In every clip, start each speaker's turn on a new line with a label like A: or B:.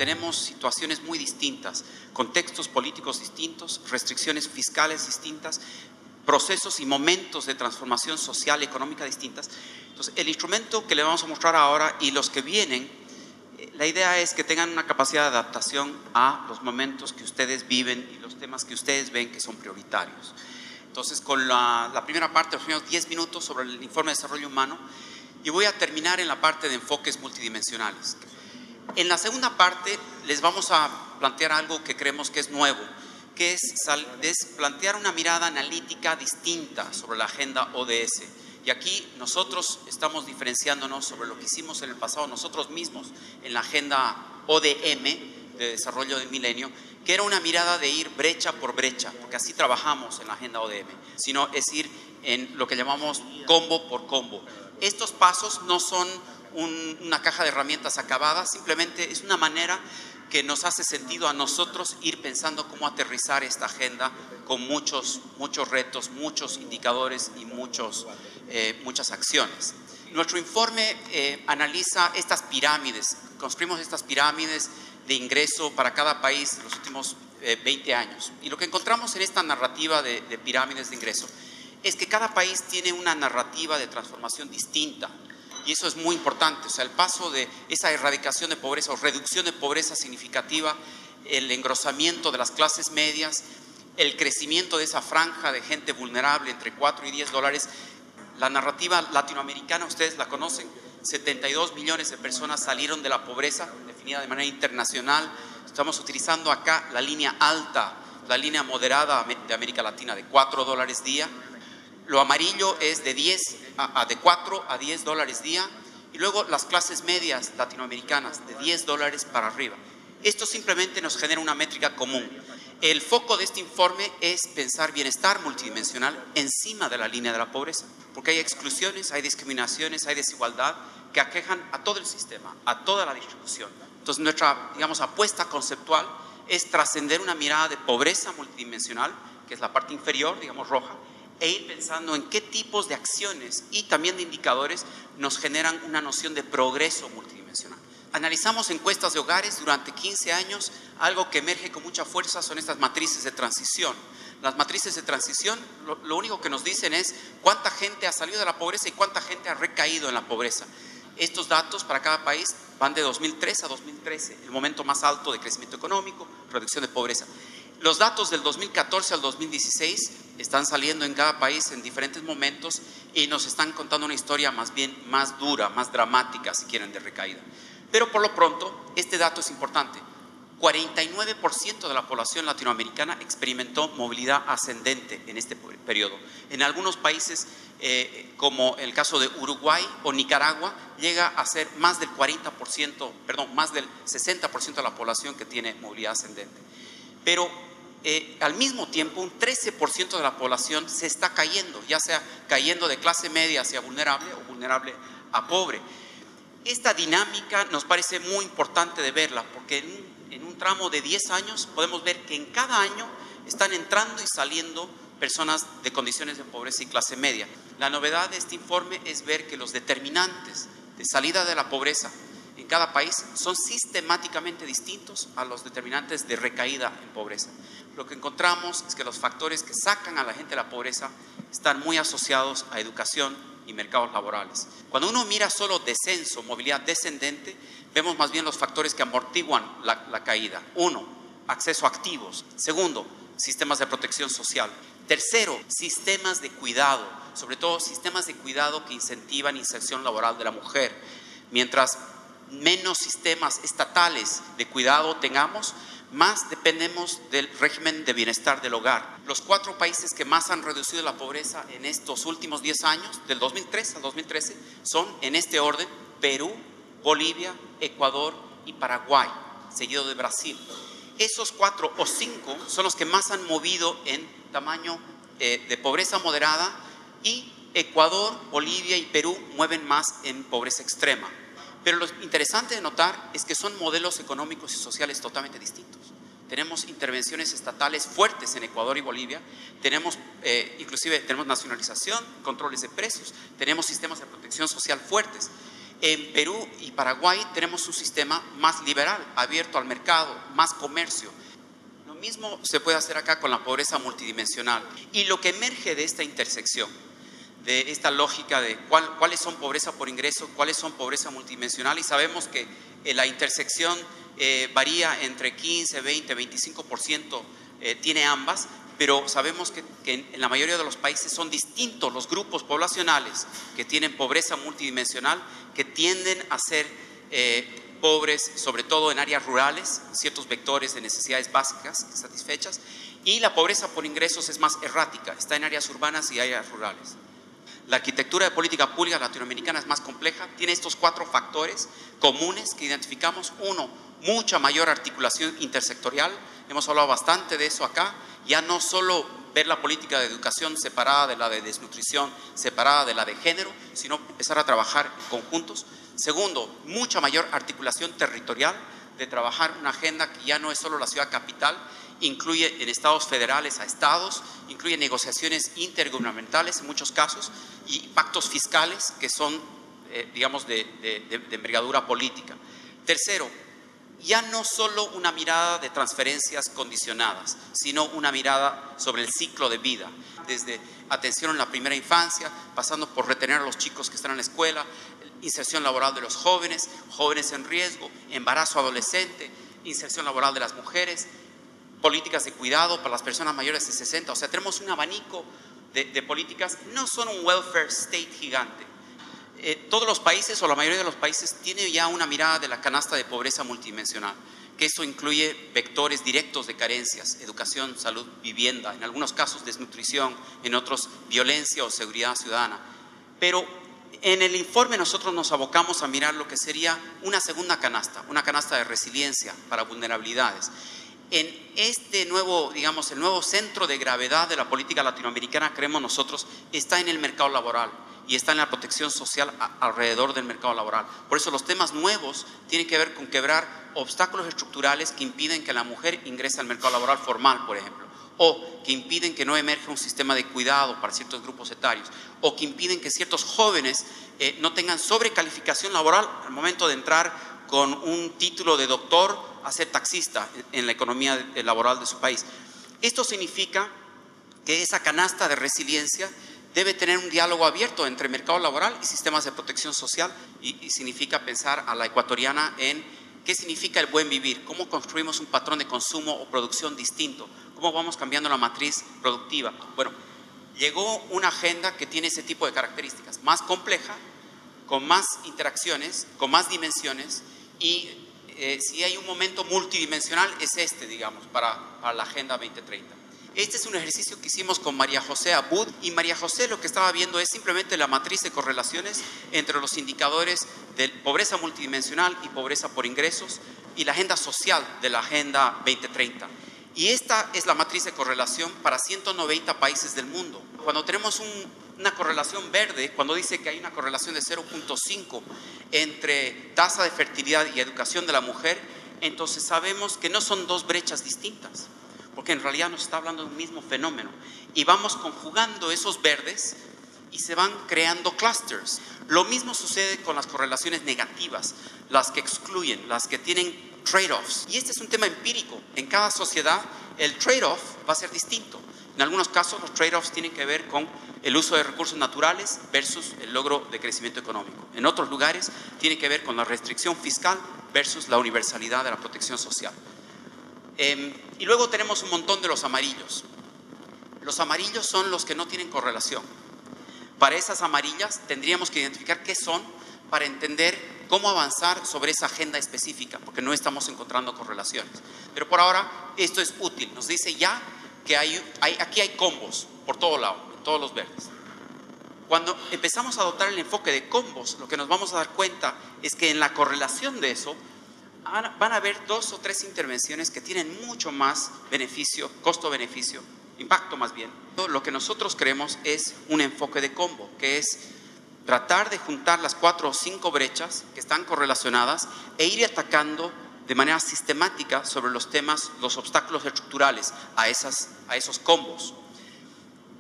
A: tenemos situaciones muy distintas, contextos políticos distintos, restricciones fiscales distintas, procesos y momentos de transformación social y económica distintas. Entonces, el instrumento que le vamos a mostrar ahora y los que vienen, la idea es que tengan una capacidad de adaptación a los momentos que ustedes viven y los temas que ustedes ven que son prioritarios. Entonces, con la primera parte, los primeros 10 minutos sobre el informe de desarrollo humano, y voy a terminar en la parte de enfoques multidimensionales. En la segunda parte les vamos a plantear algo que creemos que es nuevo, que es plantear una mirada analítica distinta sobre la agenda ODS. Y aquí nosotros estamos diferenciándonos sobre lo que hicimos en el pasado nosotros mismos en la agenda ODM de desarrollo del milenio, que era una mirada de ir brecha por brecha, porque así trabajamos en la agenda ODM, sino es ir en lo que llamamos combo por combo. Estos pasos no son una caja de herramientas acabada, simplemente es una manera que nos hace sentido a nosotros ir pensando cómo aterrizar esta agenda con muchos retos, muchos indicadores y muchas acciones. Nuestro informe analiza estas pirámides, construimos estas pirámides de ingreso para cada país en los últimos 20 años. Y lo que encontramos en esta narrativa de pirámides de ingreso es que cada país tiene una narrativa de transformación distinta. Y eso es muy importante, o sea, el paso de esa erradicación de pobreza o reducción de pobreza significativa, el engrosamiento de las clases medias, el crecimiento de esa franja de gente vulnerable entre 4 y 10 dólares. La narrativa latinoamericana, ustedes la conocen, 72 millones de personas salieron de la pobreza, definida de manera internacional. Estamos utilizando acá la línea alta, la línea moderada de América Latina de 4 dólares día. Lo amarillo es de 4 a 10 dólares día, y luego las clases medias latinoamericanas de 10 dólares para arriba. Esto simplemente nos genera una métrica común. El foco de este informe es pensar bienestar multidimensional encima de la línea de la pobreza, porque hay exclusiones, hay discriminaciones, hay desigualdad que aquejan a todo el sistema, a toda la distribución. Entonces nuestra, apuesta conceptual es trascender una mirada de pobreza multidimensional, que es la parte inferior, roja, e ir pensando en qué tipos de acciones y también de indicadores nos generan una noción de progreso multidimensional. Analizamos encuestas de hogares durante 15 años. Algo que emerge con mucha fuerza son estas matrices de transición. Las matrices de transición lo único que nos dicen es cuánta gente ha salido de la pobreza y cuánta gente ha recaído en la pobreza. Estos datos para cada país van de 2003 a 2013, el momento más alto de crecimiento económico, reducción de pobreza. Los datos del 2014 al 2016 están saliendo en cada país en diferentes momentos y nos están contando una historia más bien más dura, más dramática, si quieren, de recaída. Pero por lo pronto, este dato es importante. 49% de la población latinoamericana experimentó movilidad ascendente en este periodo. En algunos países, como el caso de Uruguay o Nicaragua, llega a ser más del 60% de la población que tiene movilidad ascendente. Pero al mismo tiempo, un 13% de la población se está cayendo, ya sea cayendo de clase media hacia vulnerable o vulnerable a pobre. Esta dinámica nos parece muy importante de verla, porque en un tramo de 10 años podemos ver que en cada año están entrando y saliendo personas de condiciones de pobreza y clase media. La novedad de este informe es ver que los determinantes de salida de la pobreza en cada país son sistemáticamente distintos a los determinantes de recaída en pobreza. Lo que encontramos es que los factores que sacan a la gente de la pobreza están muy asociados a educación y mercados laborales. Cuando uno mira solo descenso, movilidad descendente, vemos más bien los factores que amortiguan la caída. 1, acceso a activos. 2, sistemas de protección social. 3, sistemas de cuidado, sobre todo sistemas de cuidado que incentivan inserción laboral de la mujer. Mientras menos sistemas estatales de cuidado tengamos, más dependemos del régimen de bienestar del hogar. Los 4 países que más han reducido la pobreza en estos últimos 10 años, del 2003 al 2013, son en este orden: Perú, Bolivia, Ecuador y Paraguay, seguido de Brasil. Esos 4 o 5 son los que más han movido en tamaño de pobreza moderada, y Ecuador, Bolivia y Perú mueven más en pobreza extrema. Pero lo interesante de notar es que son modelos económicos y sociales totalmente distintos. Tenemos intervenciones estatales fuertes en Ecuador y Bolivia, inclusive tenemos nacionalización, controles de precios, tenemos sistemas de protección social fuertes. En Perú y Paraguay tenemos un sistema más liberal, abierto al mercado, más comercio. Lo mismo se puede hacer acá con la pobreza multidimensional. Y lo que emerge de esta intersección, de esta lógica de cuáles son pobreza por ingreso, cuáles son pobreza multidimensional, y sabemos que la intersección varía entre 15, 20, 25%, tiene ambas, pero sabemos que en la mayoría de los países son distintos los grupos poblacionales que tienen pobreza multidimensional, que tienden a ser pobres, sobre todo en áreas rurales, ciertos vectores de necesidades básicas satisfechas, y la pobreza por ingresos es más errática, está en áreas urbanas y áreas rurales. La arquitectura de política pública latinoamericana es más compleja, tiene estos 4 factores comunes que identificamos. Uno, mucha mayor articulación intersectorial, hemos hablado bastante de eso acá, ya no solo ver la política de educación separada de la de desnutrición, separada de la de género, sino empezar a trabajar conjuntos. Segundo, mucha mayor articulación territorial, de trabajar una agenda que ya no es solo la ciudad capital, incluye en estados federales a estados, incluye negociaciones intergubernamentales en muchos casos y pactos fiscales que son, digamos, de envergadura política. Tercero, ya no solo una mirada de transferencias condicionadas, sino una mirada sobre el ciclo de vida, desde atención en la primera infancia, pasando por retener a los chicos que están en la escuela, inserción laboral de los jóvenes, jóvenes en riesgo, embarazo adolescente, inserción laboral de las mujeres, políticas de cuidado para las personas mayores de 60. O sea, tenemos un abanico de políticas, no son un welfare state gigante. Todos los países, o la mayoría de los países, tienen ya una mirada de la canasta de pobreza multidimensional, que eso incluye vectores directos de carencias, educación, salud, vivienda, en algunos casos desnutrición, en otros violencia o seguridad ciudadana. Pero en el informe nosotros nos abocamos a mirar lo que sería una segunda canasta, una canasta de resiliencia para vulnerabilidades. En este nuevo, digamos, el nuevo centro de gravedad de la política latinoamericana, creemos nosotros, está en el mercado laboral y está en la protección social alrededor del mercado laboral. Por eso los temas nuevos tienen que ver con quebrar obstáculos estructurales que impiden que la mujer ingrese al mercado laboral formal, por ejemplo, o que impiden que no emerja un sistema de cuidado para ciertos grupos etarios, o que impiden que ciertos jóvenes no tengan sobrecalificación laboral al momento de entrar con un título de doctor a ser taxista en la economía laboral de su país. Esto significa que esa canasta de resiliencia debe tener un diálogo abierto entre mercado laboral y sistemas de protección social, y significa pensar a la ecuatoriana en qué significa el buen vivir, cómo construimos un patrón de consumo o producción distinto, cómo vamos cambiando la matriz productiva. Bueno, llegó una agenda que tiene ese tipo de características, más compleja, con más interacciones, con más dimensiones, y si hay un momento multidimensional es este, digamos, para la Agenda 2030. Este es un ejercicio que hicimos con María José Abud, y María José lo que estaba viendo es simplemente la matriz de correlaciones entre los indicadores de pobreza multidimensional y pobreza por ingresos y la agenda social de la Agenda 2030. Y esta es la matriz de correlación para 190 países del mundo. Cuando tenemos una correlación verde, cuando dice que hay una correlación de 0.5 entre tasa de fertilidad y educación de la mujer, entonces sabemos que no son dos brechas distintas, porque en realidad nos está hablando de un mismo fenómeno. Y vamos conjugando esos verdes y se van creando clusters. Lo mismo sucede con las correlaciones negativas, las que excluyen, las que tienen trade-offs. Y este es un tema empírico. En cada sociedad el trade-off va a ser distinto. En algunos casos los trade-offs tienen que ver con el uso de recursos naturales versus el logro de crecimiento económico. En otros lugares tiene que ver con la restricción fiscal versus la universalidad de la protección social. Y luego tenemos un montón de los amarillos. Los amarillos son los que no tienen correlación. Para esas amarillas tendríamos que identificar qué son para entender cómo avanzar sobre esa agenda específica, porque no estamos encontrando correlaciones. Pero por ahora esto es útil, nos dice ya que aquí hay combos por todo lado, en todos los verdes. Cuando empezamos a adoptar el enfoque de combos, lo que nos vamos a dar cuenta es que en la correlación de eso van a haber 2 o 3 intervenciones que tienen mucho más beneficio, costo-beneficio, impacto más bien. Lo que nosotros creemos es un enfoque de combo, que es tratar de juntar las 4 o 5 brechas que están correlacionadas e ir atacando de manera sistemática sobre los temas, los obstáculos estructurales a esos combos.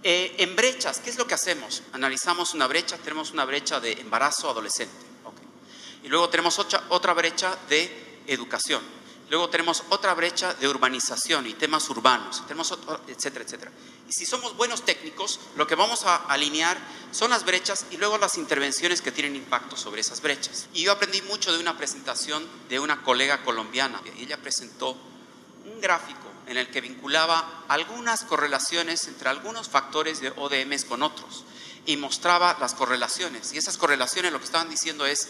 A: En brechas, ¿qué es lo que hacemos? Analizamos una brecha, tenemos una brecha de embarazo adolescente. Okay. Y luego tenemos otra brecha de educación. Luego tenemos otra brecha de urbanización y temas urbanos, tenemos etcétera, etcétera. Y si somos buenos técnicos, lo que vamos a alinear son las brechas y luego las intervenciones que tienen impacto sobre esas brechas. Y yo aprendí mucho de una presentación de una colega colombiana. Ella presentó un gráfico en el que vinculaba algunas correlaciones entre algunos factores de ODMs con otros y mostraba las correlaciones. Y esas correlaciones lo que estaban diciendo es,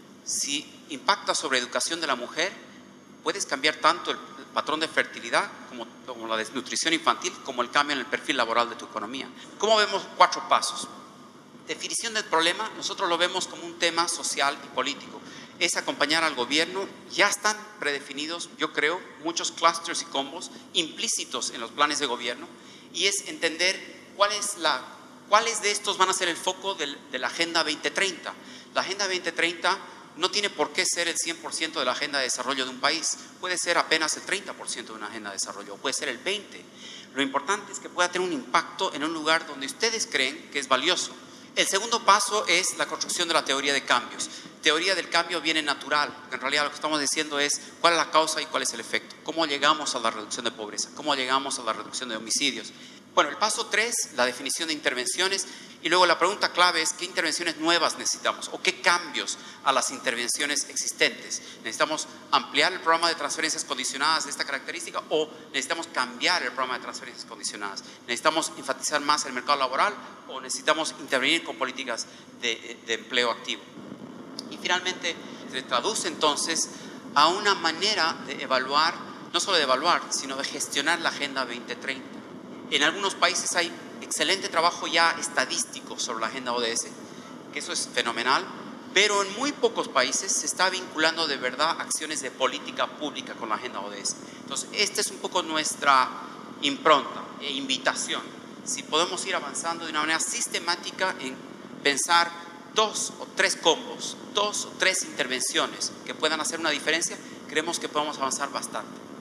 A: si impacta sobre educación de la mujer, puedes cambiar tanto el patrón de fertilidad como la desnutrición infantil, como el cambio en el perfil laboral de tu economía. ¿Cómo vemos 4 pasos? Definición del problema, nosotros lo vemos como un tema social y político. Es acompañar al gobierno. Ya están predefinidos, yo creo, muchos clusters y combos implícitos en los planes de gobierno, y es entender cuáles de estos van a ser el foco de la Agenda 2030. La Agenda 2030 no tiene por qué ser el 100% de la agenda de desarrollo de un país. Puede ser apenas el 30% de una agenda de desarrollo, o puede ser el 20%. Lo importante es que pueda tener un impacto en un lugar donde ustedes creen que es valioso. El segundo paso es la construcción de la teoría de cambios. Teoría del cambio viene natural. En realidad lo que estamos diciendo es cuál es la causa y cuál es el efecto. ¿Cómo llegamos a la reducción de pobreza? ¿Cómo llegamos a la reducción de homicidios? Bueno, el paso 3, la definición de intervenciones. Y luego la pregunta clave es, ¿qué intervenciones nuevas necesitamos? ¿O qué cambios a las intervenciones existentes? ¿Necesitamos ampliar el programa de transferencias condicionadas de esta característica o necesitamos cambiar el programa de transferencias condicionadas? ¿Necesitamos enfatizar más el mercado laboral o necesitamos intervenir con políticas de empleo activo? Y finalmente se traduce entonces a una manera de evaluar, no solo de evaluar, sino de gestionar la Agenda 2030. En algunos países hay excelente trabajo ya estadístico sobre la agenda ODS, que eso es fenomenal, pero en muy pocos países se está vinculando de verdad acciones de política pública con la agenda ODS. Entonces, esta es un poco nuestra impronta e invitación. Si podemos ir avanzando de una manera sistemática en pensar 2 o 3 combos, 2 o 3 intervenciones que puedan hacer una diferencia, creemos que podemos avanzar bastante.